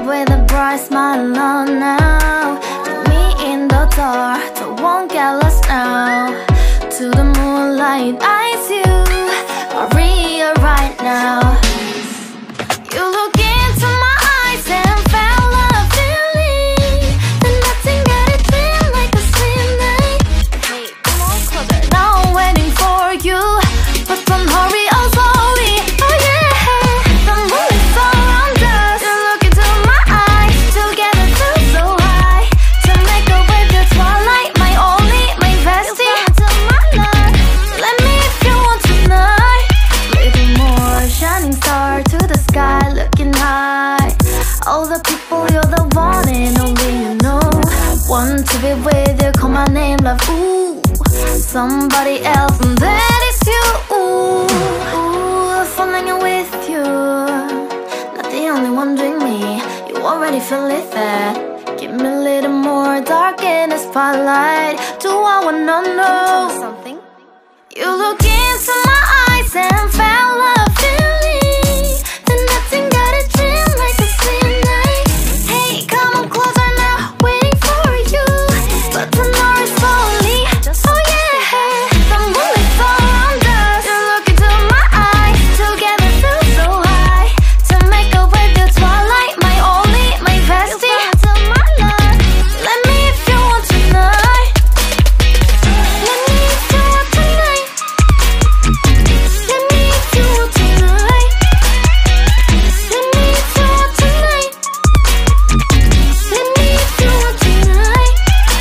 up with a bright smile on now. Take me in the dark, so won't get lost now. To the moonlight, eyes you, Maria right now. You look into my eyes and felt a feeling that nothing got it feel like a slim night. Hey, come on closer, now I'm waiting for you, but don't hurry, oh slowly. Oh yeah, the moon is around us. You look into my eyes, together feel so high. To make a with the twilight, my only, my bestie. Into my life, let me if you want tonight. Little more shining star to the sky, looking high. All the people, you're the one and only you know. Want to be with you, call my name, love, ooh. Somebody else, and that is you, ooh. Falling with you, not the only one doing me. You already feel it there. Give me a little more dark in the spotlight. Do I wanna know something? You look into my eyes and felt a feeling that nothing got it feel like a slim night. Hey, come on closer now, waiting for you, but tomorrow is slowly. Oh yeah, the moon is around us. You look into my eyes, together feel so high. To make a with the twilight, my only, my bestie. Into my life, let me if you want tonight. Let me if you want tonight. Let me if you want tonight. Let me if you want tonight. Let me if you want tonight.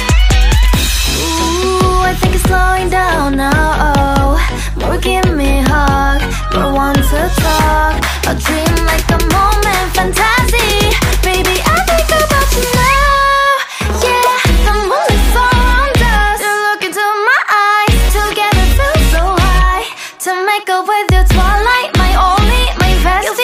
Ooh, I think it's slowing down now. Oh, more give me a hug, more want to talk. A dream like a moment, fantasy. Baby, I think about you now. Yeah, the moon is around us. You look into my eyes, together feel so high. To make up with your twilight, my only, my bestie.